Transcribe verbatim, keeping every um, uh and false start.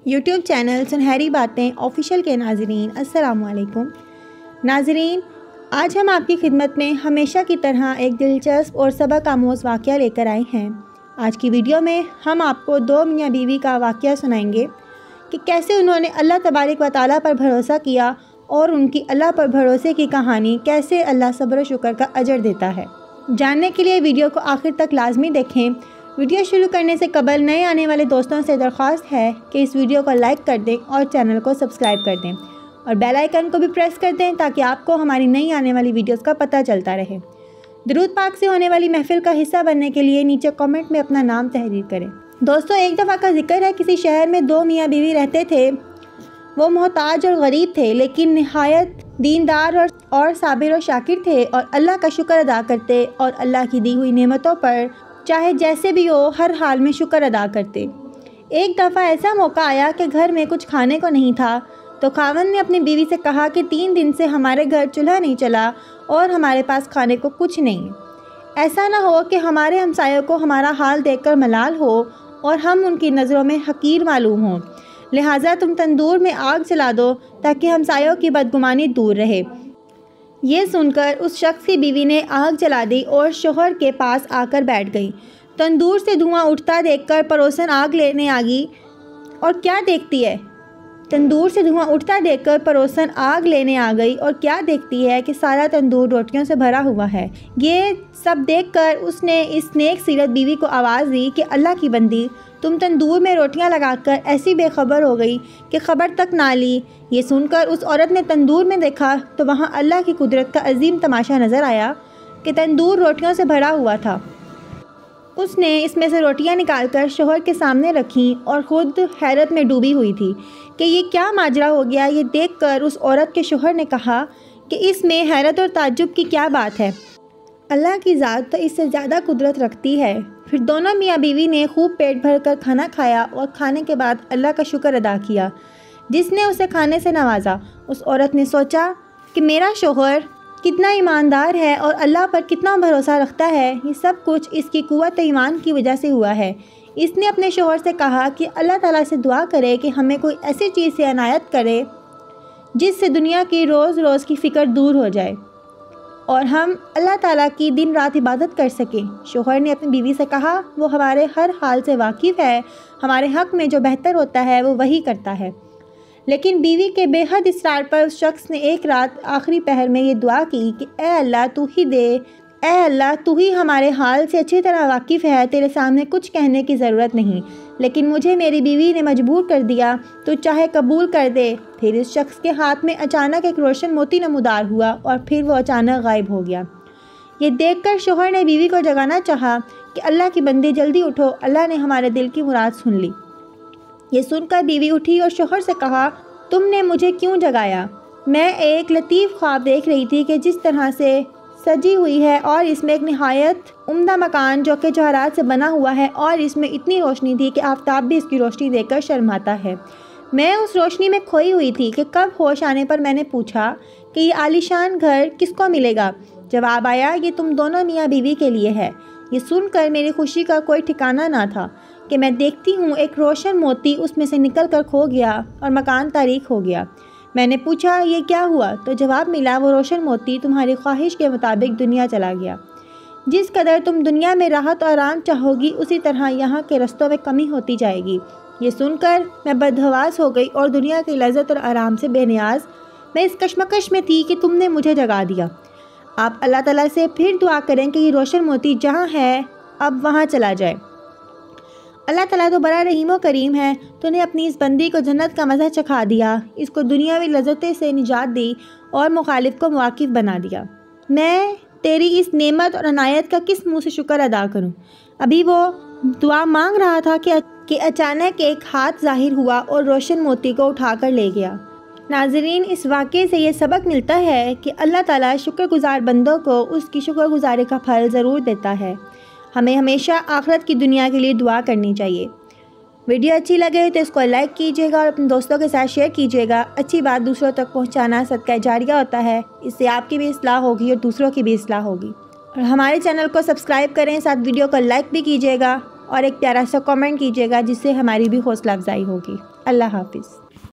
YouTube channel سنہری باتیں official کے ناظرین السلام علیکم۔ ناظرین، آج ہم آپ کی خدمت میں ہمیشہ کی طرح ایک دلچسپ اور سبق آموز واقعہ لے کر آئے ہیں۔ آج کی ویڈیو میں ہم آپ کو دو میاں بیوی کا واقعہ سنائیں گے کہ کیسے انہوں نے اللہ تبارک و تعالیٰ پر بھروسہ کیا اور ان کی اللہ پر بھروسے کی کہانی کیسے اللہ صبر و شکر کا اجر دیتا ہے۔ جاننے کے لیے ویڈیو کو آخر تک لازمی دیکھیں۔ ویڈیو شروع کرنے سے قبل نئے آنے والے دوستوں سے درخواست ہے کہ اس ویڈیو کو لائک کر دیں اور چینل کو سبسکرائب کر دیں اور بیل آئیکن کو بھی پریس کر دیں تاکہ آپ کو ہماری نئی آنے والی ویڈیوز کا پتہ چلتا رہے۔ درود پاک سے ہونے والی محفل کا حصہ بننے کے لیے نیچے کامنٹ میں اپنا نام تحریر کریں۔ دوستوں، ایک دفعہ کا ذکر ہے، کسی شہر میں دو میاں بیوی رہتے تھے۔ وہ محتاج اور غریب تھے لیکن نہایت دیندار اور اور صابر و شاکر تھے اور اللہ کا شکر ادا کرتے اور اللہ کی دی ہوئی نعمتوں پر چاہے جیسے بھی ہو ہر حال میں شکر ادا کرتے۔ ایک دفعہ ایسا موقع آیا کہ گھر میں کچھ کھانے کو نہیں تھا تو خاوند نے اپنی بیوی سے کہا کہ تین دن سے ہمارے گھر چولہا نہیں چلا اور ہمارے پاس کھانے کو کچھ نہیں۔ ایسا نہ ہو کہ ہمارے ہمسایوں کو ہمارا حال دیکھ کر ملال ہو اور ہم ان کی نظروں میں حقیر معلوم ہوں، لہٰذا تم تندور میں آگ جلا دو تاکہ ہمسایوں کی بدگمانی دور رہے۔ یہ سن کر اس شخص کی بیوی نے آگ جلا دی اور شوہر کے پاس آ کر بیٹھ گئی۔ تندور سے دھواں اٹھتا دیکھ کر پڑوسن آگ لینے آ گئی اور کیا دیکھتی ہے تندور سے دھواں اٹھتا دیکھ کر پڑوسن آگ لینے آ گئی اور کیا دیکھتی ہے کہ سارا تندور روٹیوں سے بھرا ہوا ہے۔ یہ سب دیکھ کر اس نے اس نیک سیرت بیوی کو آواز دی کہ اللہ کی بندی، تم تندور میں روٹیاں لگا کر ایسی بے خبر ہو گئی کہ خبر تک نہ لی۔ یہ سن کر اس عورت نے تندور میں دیکھا تو وہاں اللہ کی قدرت کا عظیم تماشا نظر آیا کہ تندور روٹیوں سے بھرا ہوا تھا۔ اس نے اس میں سے روٹیاں نکال کر شوہر کے سامنے رکھیں اور خود حیرت میں ڈوبی ہوئی تھی کہ یہ کیا ماجرا ہو گیا۔ یہ دیکھ کر اس عورت کے شوہر نے کہا کہ اس میں حیرت اور تعجب کی کیا بات ہے، اللہ کی ذات تو اس سے زیادہ قدرت رکھتی ہے۔ پھر دونوں میاں بیوی نے خوب پیٹ بھر کر کھانا کھایا اور کھانے کے بعد اللہ کا شکر ادا کیا جس نے اسے کھانے سے نوازا۔ اس عورت نے سوچا کہ میرا شوہر کتنا ایماندار ہے اور اللہ پر کتنا بھروسہ رکھتا ہے، یہ سب کچھ اس کی قوت ایمان کی وجہ سے ہوا ہے۔ اس نے اپنے شوہر سے کہا کہ اللہ تعالیٰ سے دعا کرے کہ ہمیں کوئی ایسی چیز سے عنایت کرے جس سے دنیا کی روز روز کی فکر دور ہو جائے اور ہم اللہ تعالیٰ کی دن رات عبادت کر سکیں۔ شوہر نے اپنی بیوی سے کہا وہ ہمارے ہر حال سے واقف ہے، ہمارے حق میں جو بہتر ہوتا ہے وہ وہی کرتا ہے۔ لیکن بیوی کے بے حد اصرار پر اس شخص نے ایک رات آخری پہر میں یہ دعا کی کہ اے اللہ تو ہی دے، اے اللہ تو ہی ہمارے حال سے اچھی طرح واقف ہے، تیرے سامنے کچھ کہنے کی ضرورت نہیں، لیکن مجھے میری بیوی نے مجبور کر دیا، تو چاہے قبول کر دے۔ پھر اس شخص کے ہاتھ میں اچانک ایک روشن موتی نمودار ہوا اور پھر وہ اچانک غائب ہو گیا۔ یہ دیکھ کر شوہر نے بیوی کو جگانا چاہا کہ اللہ کی بندی جلدی اٹھو، اللہ نے ہمارے دل کی مراد سن لی۔ یہ سن کر بیوی اٹھی اور شوہر سے کہا تم نے مجھے کیوں جگایا؟ میں ایک لطیف خواب دیکھ رہی تھی کہ جس طرح سے سجی ہوئی ہے اور اس میں ایک نہایت عمدہ مکان جو کہ جواہرات سے بنا ہوا ہے اور اس میں اتنی روشنی تھی کہ آفتاب بھی اس کی روشنی دیکھ کر شرماتا ہے۔ میں اس روشنی میں کھوئی ہوئی تھی کہ کب ہوش آنے پر میں نے پوچھا کہ یہ عالیشان گھر کس کو ملے گا؟ جواب آیا یہ تم دونوں میاں بیوی کے لیے ہے۔ یہ سن کر میری خوشی کا کوئی ٹھکانہ نہ تھا کہ میں دیکھتی ہوں ایک روشن موتی اس میں سے نکل کر کھو گیا اور مکان تاریک ہو گیا۔ میں نے پوچھا یہ کیا ہوا؟ تو جواب ملا وہ روشن موتی تمہاری خواہش کے مطابق دنیا چلا گیا۔ جس قدر تم دنیا میں راحت اور آرام چاہو گی اسی طرح یہاں کے رستوں میں کمی ہوتی جائے گی۔ یہ سن کر میں بدحواس ہو گئی اور دنیا کی لذت اور آرام سے بے نیاز میں اس کشمکش میں تھی کہ تم نے مجھے جگا دیا۔ آپ اللہ تعالیٰ سے پھر دعا کریں کہ یہ روشن موتی جہاں ہے اب وہاں چلا جائے۔ اللہ تعالیٰ تو بڑا رحیم و کریم ہے، تو نے اپنی اس بندی کو جنت کا مزہ چکھا دیا، اس کو دنیاوی لذتیں سے نجات دی اور مخالف کو مواقف بنا دیا۔ میں تیری اس نعمت اور عنایت کا کس منہ سے شکر ادا کروں؟ ابھی وہ دعا مانگ رہا تھا کہ کہ اچانک ایک ہاتھ ظاہر ہوا اور روشن موتی کو اٹھا کر لے گیا۔ ناظرین، اس واقعے سے یہ سبق ملتا ہے کہ اللہ تعالیٰ شکر گزار بندوں کو اس کی شکر گزاری کا پھل ضرور دیتا ہے۔ ہمیں ہمیشہ آخرت کی دنیا کے لیے دعا کرنی چاہیے۔ ویڈیو اچھی لگے تو اس کو لائک کیجیے گا اور اپنے دوستوں کے ساتھ شیئر کیجیے گا۔ اچھی بات دوسروں تک پہنچانا صدقہ جاریہ ہوتا ہے، اس سے آپ کی بھی اصلاح ہوگی اور دوسروں کی بھی اصلاح ہوگی۔ اور ہمارے چینل کو سبسکرائب کریں، ساتھ ویڈیو کو لائک بھی کیجیے گا۔ اور ایک پیارا سا کامنٹ کیجیے گا جس سے ہماری بھی حوصلہ افزائی ہوگی۔ اللہ حافظ۔